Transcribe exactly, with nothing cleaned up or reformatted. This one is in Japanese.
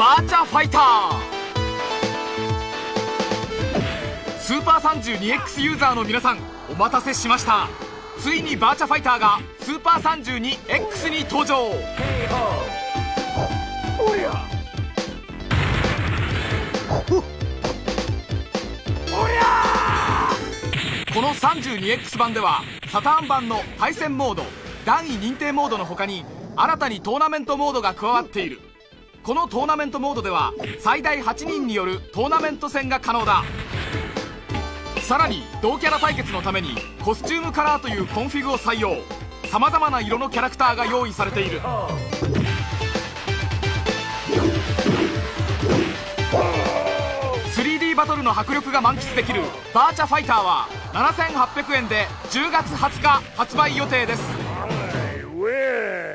バーチャファイター。スーパー さんじゅうにエックス ユーザーの皆さん、お待たせしました。ついにバーチャファイターがスーパー さんじゅうにエックス に登場。おりゃおりゃこの さんじゅうにエックス 版ではサターン版の対戦モード、段位認定モードの他に新たにトーナメントモードが加わっている。このトーナメントモードでは最大はちにんによるトーナメント戦が可能だ。さらに同キャラ対決のためにコスチュームカラーというコンフィグを採用。さまざまな色のキャラクターが用意されている。スリーディー バトルの迫力が満喫できるバーチャファイターはななせんはっぴゃくえんでじゅうがつはつか発売予定です。